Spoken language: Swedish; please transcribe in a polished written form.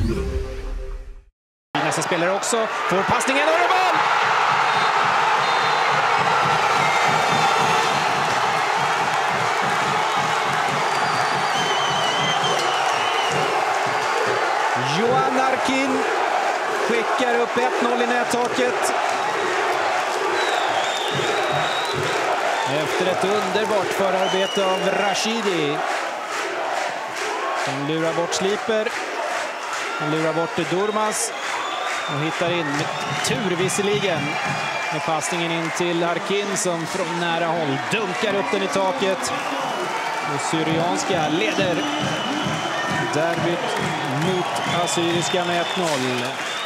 Nästa spelare också får passningen och det är mål! Johan Arkin skickar upp 1-0 i nättaket. Efter ett underbart förarbete av Rashidi. Han lurar bort Sliper. Han lurar bort Durmaz. Och hittar in med tur visserligen. Med passningen in till Arkin som från nära håll dunkar upp den i taket. Och Syrianska leder derbyt mot Assyriska med 1-0.